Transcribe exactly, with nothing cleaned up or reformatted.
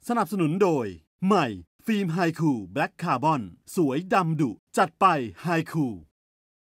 สนับสนุนโดยใหม่ฟิล์มไฮคูลแบล็คคาร์บอนสวยดำดุจัดไปไฮคูล